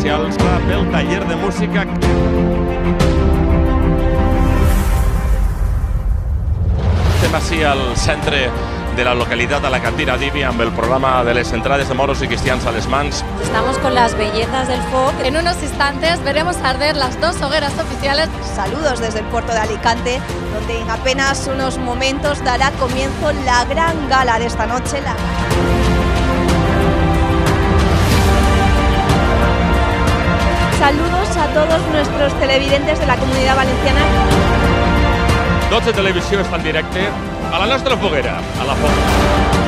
oficials pel taller de música. Estem així al centre de la localidad alacantina d'Ibi amb el programa de les entrades de moros y cristians a les mans. Estamos con las bellezas del folk. En unos instantes veremos arder las dos hogueras oficiales. Saludos desde el puerto de Alicante, donde en apenas unos momentos dará comienzo la gran gala de esta noche. Saludos a todos nuestros televidentes de la Comunitat Valenciana. 12 Televisió està en directe a la nostra foguera, a la foguera.